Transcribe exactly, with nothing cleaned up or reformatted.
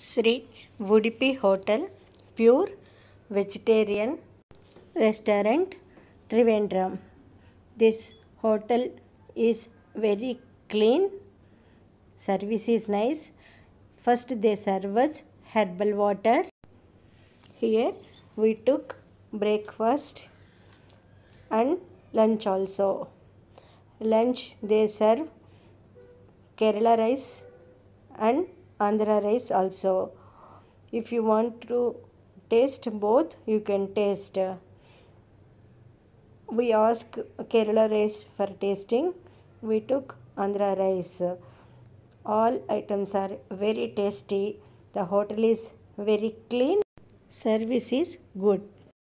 Sri Udipi Hotel, pure vegetarian restaurant, Trivandrum. This hotel is very clean. Service is nice. First they serve us herbal water. Here we took breakfast and lunch also. Lunch they serve Kerala rice and Andhra rice also. If you want to taste both, you can taste. We asked Kerala rice for tasting. We took Andhra rice. All items are very tasty. The hotel is very clean. Service is good.